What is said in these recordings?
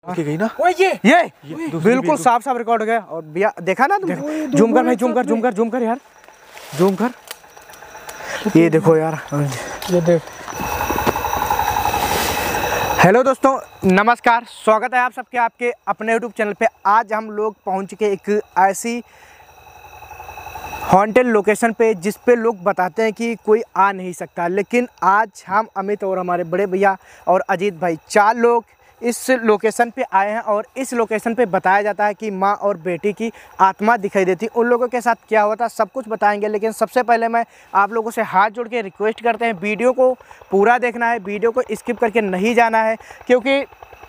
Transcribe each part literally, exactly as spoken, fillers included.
Okay गई ना। ओए ये ये, ये बिल्कुल साफ साफ रिकॉर्ड हो गया। और भैया देखा ना तुम, जूम कर भाई, जूम कर जूम कर जूम कर यार, जूम कर। ये देखो यार, ये देख। हेलो दोस्तों, नमस्कार, स्वागत है आप सबके आपके अपने यूट्यूब चैनल पे। आज हम लोग पहुंच चुके एक ऐसी हॉन्टेड लोकेशन पे जिस पे लोग बताते हैं कि कोई आ नहीं सकता, लेकिन आज हम अमित और हमारे बड़े भैया और अजीत भाई चार लोग इस लोकेशन पे आए हैं। और इस लोकेशन पे बताया जाता है कि माँ और बेटी की आत्मा दिखाई देती। उन लोगों के साथ क्या हुआ था सब कुछ बताएंगे, लेकिन सबसे पहले मैं आप लोगों से हाथ जोड़ के रिक्वेस्ट करते हैं, वीडियो को पूरा देखना है, वीडियो को स्किप करके नहीं जाना है। क्योंकि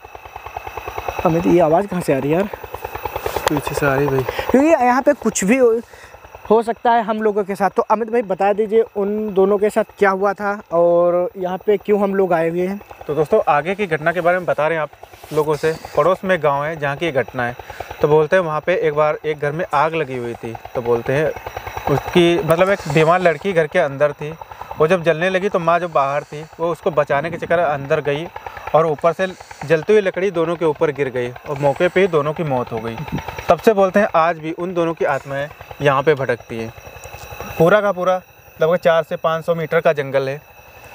अमित ये आवाज़ कहाँ से आ रही है यार? पीछे से आ रही भाई, क्योंकि यहाँ पे कुछ भी हो, हो सकता है हम लोगों के साथ। तो अमित भाई बता दीजिए उन दोनों के साथ क्या हुआ था और यहाँ पे क्यों हम लोग आए हुए हैं। तो दोस्तों आगे की घटना के बारे में बता रहे हैं आप लोगों से। पड़ोस में गांव है जहाँ की ये घटना है। तो बोलते हैं वहाँ पे एक बार एक घर में आग लगी हुई थी। तो बोलते हैं उसकी मतलब एक बीमार लड़की घर के अंदर थी। वो जब जलने लगी तो माँ जो बाहर थी वो उसको बचाने के चक्कर अंदर गई और ऊपर से जलती हुई लकड़ी दोनों के ऊपर गिर गई और मौके पे ही दोनों की मौत हो गई। तब से बोलते हैं आज भी उन दोनों की आत्माएं यहाँ पे भटकती हैं। पूरा का पूरा लगभग चार से पाँच सौ मीटर का जंगल है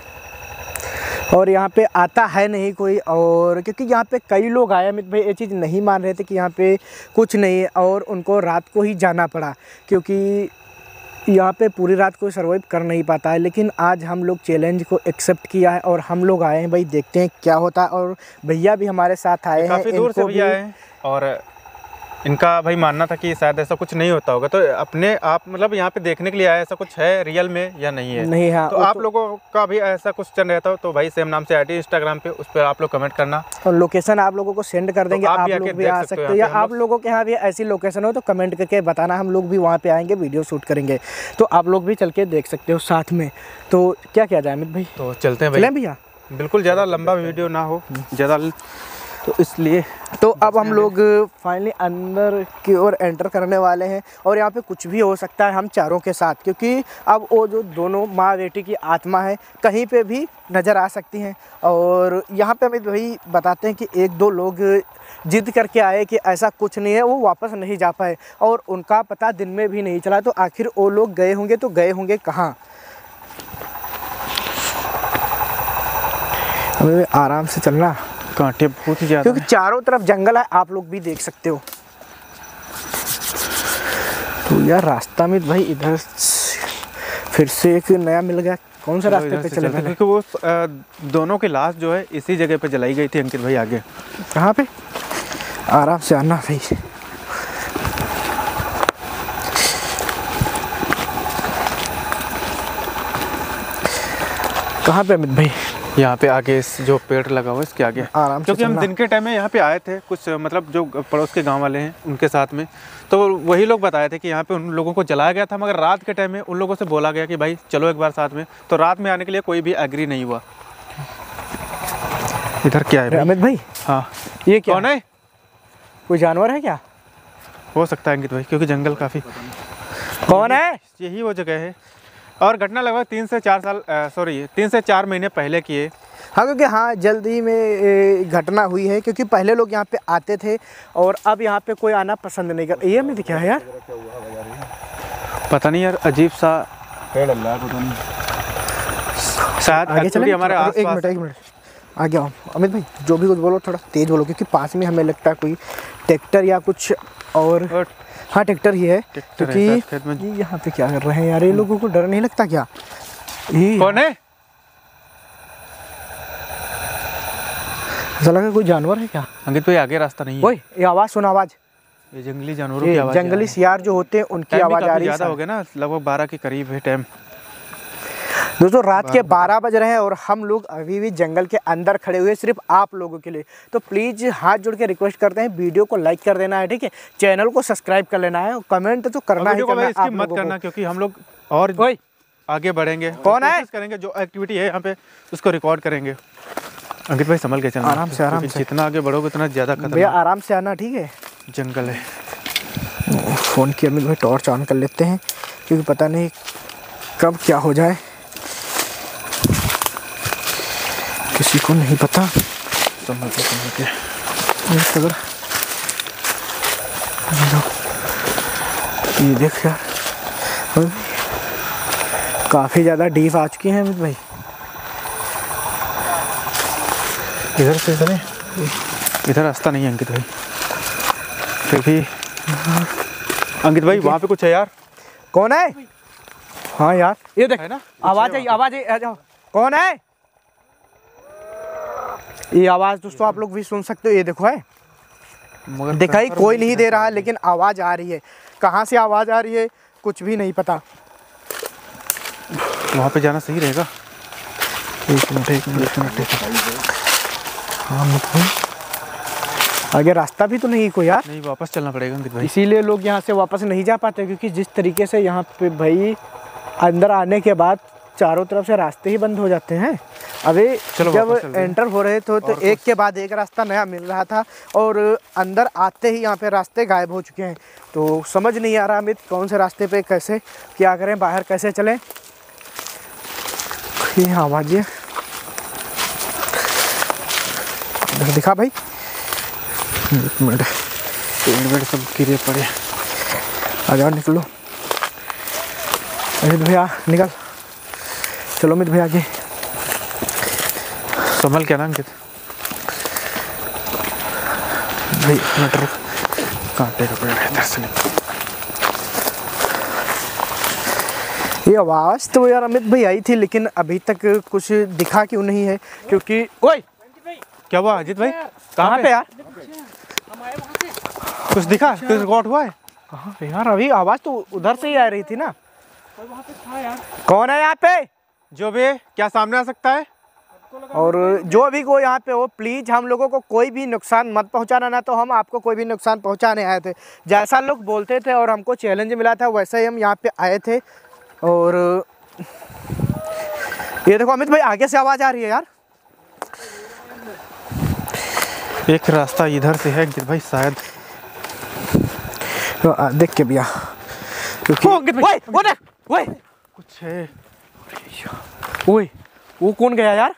और यहाँ पे आता है नहीं कोई। और क्योंकि यहाँ पे कई लोग आए, अमित भाई ये चीज़ नहीं मान रहे थे कि यहाँ पे कुछ नहीं है और उनको रात को ही जाना पड़ा, क्योंकि यहाँ पे पूरी रात कोई सर्वाइव कर नहीं पाता है। लेकिन आज हम लोग चैलेंज को एक्सेप्ट किया है और हम लोग आए हैं भाई, देखते हैं क्या होता है। और भैया भी हमारे साथ आए हैं, काफ़ी दूर से भैया आए और इनका भाई मानना था कि शायद ऐसा कुछ नहीं होता होगा। तो अपने आप मतलब यहाँ पे देखने के लिए आए, ऐसा कुछ है रियल में या नहीं है? नहीं है। तो आप तो लोगों का भी ऐसा कुछ चल रहता हो तो भाई सेम नाम से आई डी इंस्टाग्राम पे, उस पर आप लोग कमेंट करना और लोकेशन आप लोगों को सेंड कर देंगे। तो आप, आप भी लोग भी आ सकते हो या आप लोगों के यहाँ भी ऐसी लोकेशन हो तो कमेंट करके बताना, हम लोग भी वहाँ पे आएंगे, वीडियो शूट करेंगे। तो आप लोग भी चल के देख सकते हो साथ में। तो क्या किया जाए अमित भाई? तो चलते हैं भाई भैया, बिल्कुल ज़्यादा लंबा वीडियो ना हो ज़्यादा, तो इसलिए तो अब हम लोग फाइनली अंदर की ओर एंटर करने वाले हैं। और यहाँ पे कुछ भी हो सकता है हम चारों के साथ, क्योंकि अब वो जो दोनों माँ बेटी की आत्मा है कहीं पे भी नज़र आ सकती हैं। और यहाँ पे अमित भाई बताते हैं कि एक दो लोग जिद करके आए कि ऐसा कुछ नहीं है, वो वापस नहीं जा पाए और उनका पता दिन में भी नहीं चला। तो आखिर वो लोग गए होंगे तो गए होंगे कहाँ? हमें आराम से चलना, कांटे बहुत ही ज़्यादा, क्योंकि चारों तरफ जंगल है, आप लोग भी देख सकते हो। तो यार रास्ता में भाई इधर फिर से एक नया मिल गया। कौन सा रास्ते पे चले गए? क्योंकि वो आ, दोनों की लाश जो है इसी जगह पे जलाई गई थी अंकित भाई। आगे कहाँ पे? आराम से आना भाई। कहाँ पे अमित भाई? यहाँ पे आगे इस जो पेड़ लगा हुआ है इसके आगे आराम से, क्योंकि हम दिन के टाइम में यहाँ पे आए थे कुछ मतलब जो पड़ोस के गांव वाले हैं उनके साथ में, तो वही लोग बताए थे कि यहाँ पे उन लोगों को जलाया गया था। मगर रात के टाइम में उन लोगों से बोला गया कि भाई चलो एक बार साथ में, तो रात में आने के लिए कोई भी एग्री नहीं हुआ। इधर क्या है अमित भाई? हाँ, ये क्या कौन है? कोई जानवर है क्या? हो सकता है अंकित भाई, क्योंकि जंगल काफ़ी। कौन है? यही वो जगह है। और घटना लगभग तीन से चार साल सॉरी तीन से चार महीने पहले की है। हाँ, क्योंकि हाँ जल्दी में घटना हुई है, क्योंकि पहले लोग यहाँ पे आते थे और अब यहाँ पे कोई आना पसंद नहीं कर। ये में क्या है यार? पता नहीं यार, अजीब सा पेड़ शायद आगे चले हमारे आस एक मिनट एक मिनट आगे आओ अमित भाई। जो भी कुछ बोलो थोड़ा तेज बोलो, क्योंकि पास में हमें लगता है कोई ट्रैक्टर या कुछ और, और हाँ ट्रैक्टर ही है। क्योंकि ये यहाँ पे क्या कर रहे हैं यार? ये लोगों को डर नहीं लगता क्या? कौन है? ऐसा लगा कोई जानवर है क्या? अंकित भाई आगे रास्ता नहीं है। ओए ये आवाज़ सुन, आवाज़ ये जंगली जानवरों की आवाज़, जंगली सियार जो होते हैं उनकी आवाज़ आ रही है। ज़्यादा हो गया ना, लगभग बारह के करीब है टाइम। दोस्तों रात के बारह बज रहे हैं और हम लोग अभी भी जंगल के अंदर खड़े हुए सिर्फ आप लोगों के लिए। तो प्लीज़ हाथ जोड़ के रिक्वेस्ट करते हैं, वीडियो को लाइक कर देना है, ठीक है, चैनल को सब्सक्राइब कर लेना है और कमेंट तो करना ही करना है। आप मत करना, क्योंकि हम लोग और आगे बढ़ेंगे, कौन है करेंगे जो एक्टिविटी है यहाँ पे उसको रिकॉर्ड करेंगे। अंकित भाई संभल के चलना, आराम से आराम से, जितना आगे बढ़ोगे उतना ज़्यादा खतरनाक। भैया आराम से आना, ठीक है, जंगल है। फ़ोन की अमित भाई टॉर्च ऑन कर लेते हैं, क्योंकि पता नहीं कब क्या हो जाए, किसी को नहीं पता। संभल के संभल के ये देख यार, काफ़ी ज़्यादा डीप आ चुकी हैं अमित भाई। इधर से चले, इधर रास्ता नहीं है अंकित भाई। फिर भी अंकित भाई वहाँ पे कुछ है यार। कौन है? हाँ यार ये देख है ना, आवाज़ आई, आवाज़ आई, आ जाओ। कौन है? ये आवाज़ दोस्तों आप लोग भी सुन सकते हो, ये देखो है, मगर दिखाई कोई नहीं दे रहा है लेकिन आवाज़ आ रही है। कहाँ से आवाज़ आ रही है कुछ भी नहीं पता। वहाँ पे जाना सही रहेगा। एक मिनट एक मिनट एक मिनट एक मिनट। हाँ मतलब आगे रास्ता भी तो नहीं कोई यार। नहीं, वापस चलना पड़ेगा अंकित भाई। इसीलिए लोग यहाँ से वापस नहीं जा पाते, क्योंकि जिस तरीके से यहाँ पे भाई अंदर आने के बाद चारों तरफ से रास्ते ही बंद हो जाते हैं। अभी जब एंटर हो रहे थे तो एक के बाद एक रास्ता नया मिल रहा था और अंदर आते ही यहाँ पे रास्ते गायब हो चुके हैं। तो समझ नहीं आ रहा अमित कौन से रास्ते पे कैसे क्या करें, बाहर कैसे चलें। ये आवाज़ है, दिखा भाई। एक मिनट एक मिनट सब गिरे पड़े। आ जाओ निकलो अमित भैया, निकल चलो अमित भैया आगे। संभल क्या ना अंकित भाई, मटर कांटे का पेड़ है इधर से। ये आवाज़ तो यार अमित भाई आई थी लेकिन अभी तक कुछ दिखा क्यों नहीं है, क्योंकि ओए क्या हुआ अजीत भाई? कहाँ पे यार? कुछ दिखा, कुछ रिकॉर्ड हुआ है? कहाँ पे यार? अभी आवाज़ तो उधर से ही आ रही थी ना। कौन है यहाँ पे? जो भी क्या सामने आ सकता है? और जो भी कोई यहाँ पे हो प्लीज़ हम लोगों को कोई भी नुकसान मत पहुँचाना, ना तो हम आपको कोई भी नुकसान पहुँचाने आए थे। जैसा लोग बोलते थे और हमको चैलेंज मिला था वैसे ही हम यहाँ पे आए थे। और ये देखो अमित भाई आगे से आवाज़ आ रही है यार। एक रास्ता इधर से है अंकित भाई शायद। तो देख के भैया, क्योंकि ओए वो देख, ओए कुछ है। ओए वो कौन गया यार?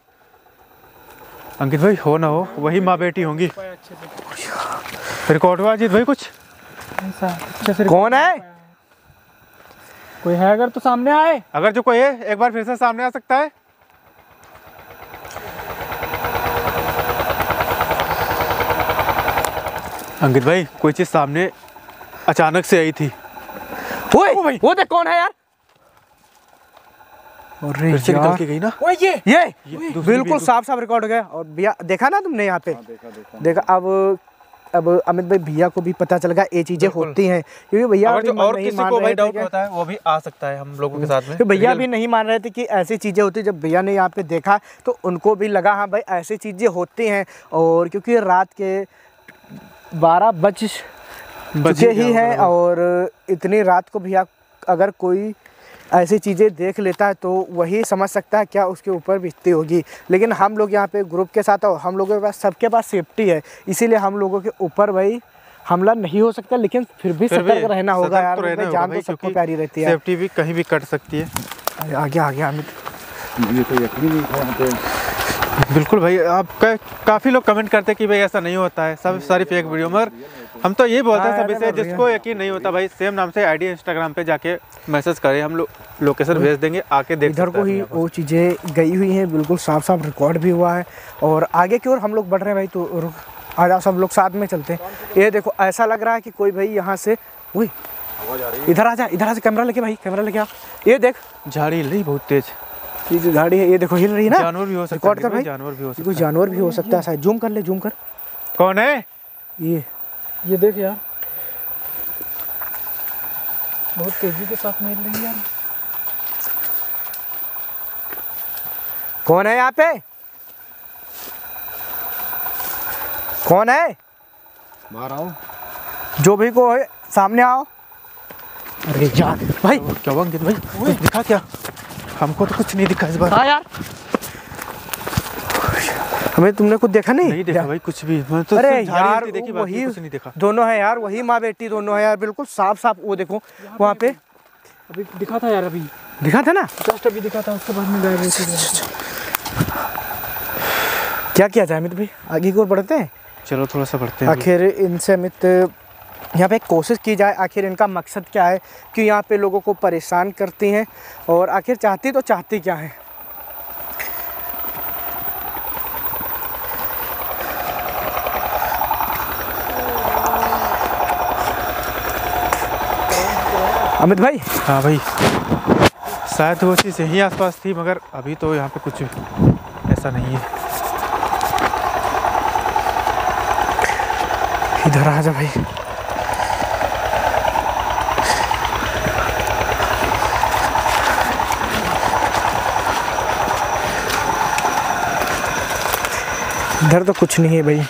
अंकित भाई हो ना हो वही माँ बेटी होंगी। रिकॉर्ड हुआ अजीत भाई कुछ? कौन है? कोई है अगर तो सामने आए। अगर जो कोई है एक बार फिर से सामने आ सकता है। अंकित भाई कोई चीज सामने अचानक से आई थी। ओए वो देख कौन है यार? अरे यार निकल के गई ना। ओए ये ये, ये बिल्कुल साफ साफ रिकॉर्ड हो गया। और भैया देखा ना तुमने यहाँ पे? देखा, देखा, देखा। अब अब अमित भाई भैया को भी पता चल गया ये चीजें होती हैं, क्योंकि भैया अगर जो और किसी को भाई डाउट होता है वो भी आ सकता है हम लोगों के साथ में। तो भैया भी नहीं मान रहे थे कि ऐसी चीज़ें होती। जब भैया ने यहाँ पे देखा तो उनको भी लगा हाँ भाई ऐसी चीज़ें होती हैं। और क्योंकि रात के बारह बज चुके ही हैं और इतनी रात को भैया अगर कोई ऐसी चीज़ें देख लेता है तो वही समझ सकता है क्या उसके ऊपर बीतती होगी। लेकिन हम लोग यहाँ पे ग्रुप के साथ और हम लोगों के पास सबके पास सेफ्टी है, इसीलिए हम लोगों के ऊपर भाई हमला नहीं हो सकता, लेकिन फिर भी सतर्क रहना होगा यार। भाई जान तो सबको प्यारी रहती है, सेफ्टी भी कहीं भी कट सकती है। आगे आगे अमित, मुझे तो यकीन नहीं था यहाँ पे। बिल्कुल भाई, आप काफ़ी लोग कमेंट करते हैं कि भाई ऐसा नहीं होता है, सब सारी फेक वीडियो। मगर हम तो ये बोलते हैं सभी से जिसको यकीन नहीं होता भाई सेम नाम से आईडी इंस्टाग्राम पे जाके मैसेज करें, हम लोग लोकेशन भेज देंगे, आके देख इधर को ही वो चीज़ें गई हुई हैं, बिल्कुल साफ साफ रिकॉर्ड भी हुआ है। और आगे की ओर हम लोग बढ़ रहे हैं भाई, तो रुक आ जाओ सब लोग साथ में चलते हैं। ये देखो ऐसा लग रहा है कि कोई भाई यहाँ से वही इधर आ जा, इधर आ जा, कैमरा लेके भाई, कैमरा लेके आ। ये देख झाड़ी हिल रही बहुत तेज, ये जो झाड़ी है ये देखो हिल रही है ना। जानवर भी हो सकता है, रिकॉर्ड कर भाई, जानवर भी हो सकता है, जानवर भी हो सकता है शायद। जूम कर ले, जूम कर। कौन है ये? ये देख यार, बहुत तेजी के साथ मिल रही है यार। कौन है यहाँ पे? कौन है? बाहर आओ, जो भी को है सामने आओ। अरे यार भाई क्या हुआ अंकित भाई, कुछ दिखा क्या? हमको तो कुछ नहीं दिखा इस बार। हाँ यार, हमें तुमने कुछ देखा नहीं? नहीं देखा भाई कुछ भी। मैं तो अरे यार देखी, वही कुछ नहीं देखा। दोनों है यार, वही माँ बेटी दोनों है यार, बिल्कुल साफ साफ। वो देखो वहाँ पे अभी दिखा था यार, अभी दिखा था ना, जस्ट अभी दिखा था, उसके बाद में गायब हो गई। क्या किया जाए अमित भाई? आगे की ओर बढ़ते हैं, चलो थोड़ा सा बढ़ते हैं। आखिर इनसे अमित यहाँ पे कोशिश की जाए, आखिर इनका मकसद क्या है, कि यहाँ पे लोगों को परेशान करती हैं और आखिर चाहती तो चाहती क्या है। अमित भाई। हाँ भाई, शायद वो चीज़ यहीं आसपास थी, मगर अभी तो यहाँ पे कुछ ऐसा नहीं है। इधर आ जा भाई। इधर तो कुछ नहीं है भाई,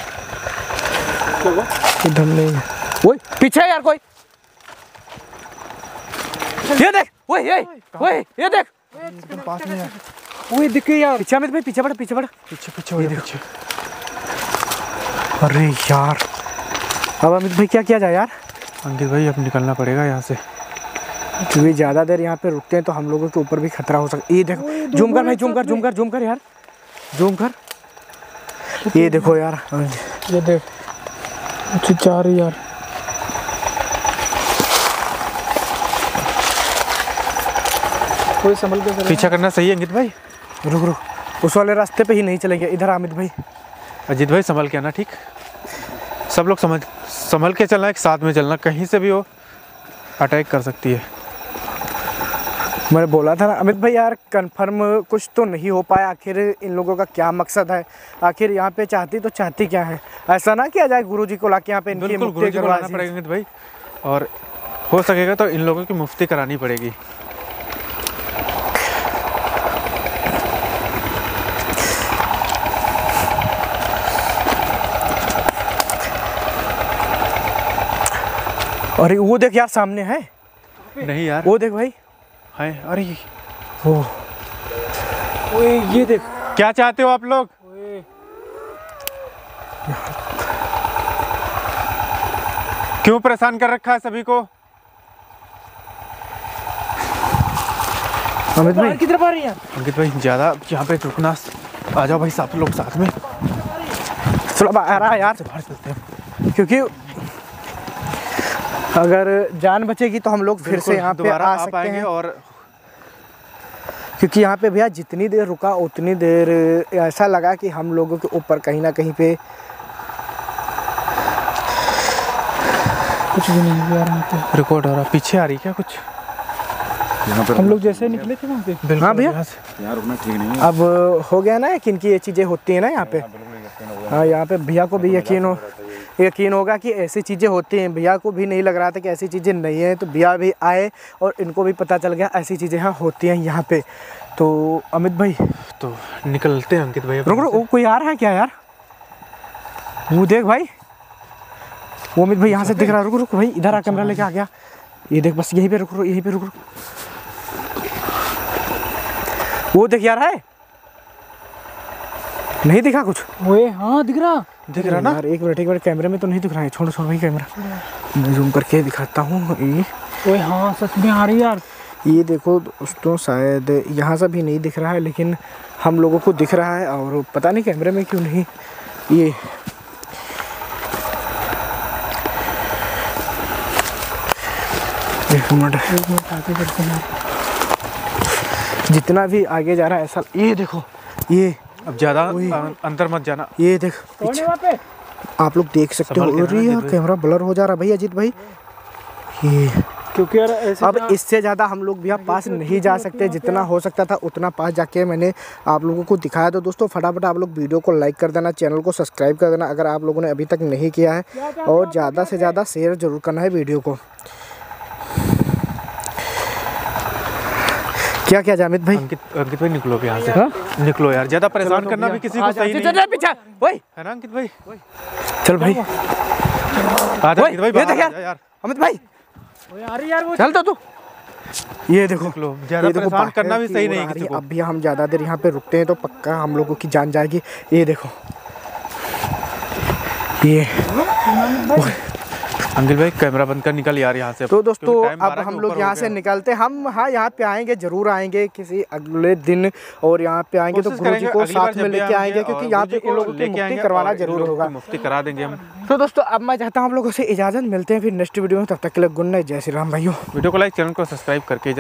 इधर नहीं है। ओए पीछे यार कोई, ये देख, ओए ये ओए ये देख, पास में यार, ओए दिखे यार। पीछे अमित भाई, पीछे बढ़, पीछे बढ़, पीछे पीछे हो पीछे। अरे यार, अब अमित भाई क्या किया जाए यार। अंकित भाई अब निकलना पड़ेगा यहाँ से, क्योंकि ज़्यादा देर यहाँ पे रुकते हैं तो हम लोगों के ऊपर भी खतरा हो सकता है। ये देखो, जूम कर भाई, जूम कर, जूम कर, जूम कर यार, जूम कर। ये देखो यार, ये देख चिल्ला रही यार। कोई संभल के पीछा करना सही है अंकित भाई। रुक रुक, उस वाले रास्ते पे ही नहीं चलेंगे, इधर अमित भाई। अजीत भाई संभल के आना, ठीक? सब लोग समझ संभल के चलना, एक साथ में चलना, कहीं से भी वो अटैक कर सकती है। मैंने बोला था ना अमित भाई यार, कंफर्म कुछ तो नहीं हो पाया, आखिर इन लोगों का क्या मकसद है, आखिर यहाँ पे चाहती तो चाहती क्या है। ऐसा ना किया जाए गुरुजी को लाके यहाँ पे इनकी बिल्कुल मुफ्ती गुरुजी को लाना करवा पड़ेगा अंकित भाई, और हो सकेगा तो इन लोगों की मुफ्ती करानी पड़ेगी। अरे वो देख यार, सामने है। नहीं यार, वो देख भाई, है। अरे वो ओए ये देख। क्या चाहते हो आप लोग? ओए क्यों परेशान कर रखा है सभी को? अमित भाई किधर आ रही है? अंकित भाई ज़्यादा यहाँ पे रुकना, आ जाओ भाई साथ लोग साथ में। चलो आ रहा है यार, बाहर चलते हैं, क्योंकि अगर जान बचेगी तो हम लोग फिर से यहाँ पे दोबारा आ आ सकते पाएंगे। हैं। और क्योंकि यहाँ पे भैया जितनी देर रुका उतनी देर ऐसा लगा कि हम लोगों के ऊपर कहीं ना कहीं पे कुछ भी नहीं हुआ यहाँ पे। रिकॉर्ड हो रहा, पीछे आ रही क्या कुछ? हम लोग जैसे निकले थे वहाँ पे। हाँ भैया, यहाँ रुकना ठीक नहीं है। अब हो गया ना कि इनकी ये चीज़ें होती हैं ना यहाँ पे। हाँ, यहाँ पे भैया को भी यकीन हो यकीन होगा कि ऐसी चीज़ें होती हैं। भैया को भी नहीं लग रहा था कि ऐसी चीज़ें नहीं हैं, तो भैया भी आए और इनको भी पता चल गया ऐसी चीज़ें यहाँ होती हैं यहाँ पे। तो अमित भाई तो निकलते हैं अंकित भाई। रुक रुक, वो कोई आ रहा है क्या यार? वो देख भाई, वो अमित भाई यहाँ से दिख रहा है। रुक रुक भाई, इधर आ, कैमरा लेके आ गया। ये देख, बस यहीं पे रुक रुक, यहीं पे रुक रुक। वो देख यार, है नहीं दिखा कुछ? ओए हाँ दिख रहा, दिख रहा ना यार? एक मिनट एक मिनट, कैमरे में तो नहीं दिख रहा है। छोड़ो छोड़ो भाई कैमरा, मैं जूम करके दिखाता हूँ। ये ओए हाँ सच में आ रही यार। ये देखो दोस्तों, शायद यहाँ से भी नहीं दिख रहा है, लेकिन हम लोगों को दिख रहा है। और पता नहीं कैमरे में क्यों नहीं। ये एक मिनट एक मिनट आगे करते हैं। जितना भी आगे जा रहा है ऐसा। ये देखो, ये अब ज़्यादा अंदर मत जाना। ये देख कौन है पीछे, वहाँ पे? आप लोग देख सकते संभल हो। के अरे रहना यार अजीत कैमरा ब्लर हो जा रहा है भाई, अजीत भाई। ये क्योंकि यार ऐसे अब जहाँ- इससे ज़्यादा हम लोग भैया पास नहीं जा सकते। जितना हो सकता था उतना पास जाके मैंने आप लोगों को दिखाया। तो दोस्तों फटाफट आप लोग वीडियो को लाइक कर देना, चैनल को सब्सक्राइब कर देना अगर आप लोगों ने अभी तक नहीं किया है, और ज़्यादा से ज़्यादा शेयर जरूर करना है वीडियो को। क्या क्या जामिद भाई? अंकित अंकित भाई निकलो भी यहाँ से। हाँ? निकलो यार, ज़्यादा परेशान करना भी किसी को सही नहीं है, पीछे ओए, है ना अंकित भाई? चल भाई, आ जा ओए, अंकित भाई, ये बाहर देख आ यार। जा यार। अमित भाई ओए आ रही यार वो। चल तो तू। ये देखो, निकलो, ज़्यादा परेशान बाहर करना भी की सही ओर नहीं आ है रही किसी है। को। अब भी हम ज़्यादा देर यहाँ पे रुकते हैं तो पक्का हम लोगों की जान जाएगी। ये देखो, ये अंकिल भाई कैमरा बंद कर, निकल यार यहाँ से। तो दोस्तों क्योंकि टाइम अब बारह के हम लोग ऊपर यहाँ हो से गया। निकलते हम हाँ यहाँ पे आएंगे, जरूर आएंगे किसी अगले दिन और यहाँ पे आएंगे तो कोशिश गुरु जी करेंगे को अगली बार साथ में जब भी लेके आएंगे, और क्योंकि गुरु यहाँ जी पे इन को लोगों की लेके मुक्ति आएंगे करवाना और इन जरूर लोगों होगा। की मुफ्ती करा देंगे हम। तो दोस्तों अब मैं चाहता हूँ हम लोगों से इजाज़त, मिलते हैं फिर नेक्स्ट वीडियो में, तब तक के लिए गुड नाइट, जय श्री राम भाइयों। वीडियो को लाइक, चैनल को सब्सक्राइब करके